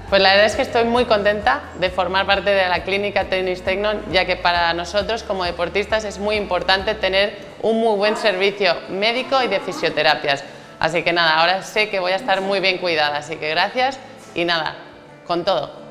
Pues la verdad es que estoy muy contenta de formar parte de la clínica Tenis Tecnon, ya que para nosotros como deportistas es muy importante tener un muy buen servicio médico y de fisioterapias. Así que nada, ahora sé que voy a estar muy bien cuidada, así que gracias y nada, con todo.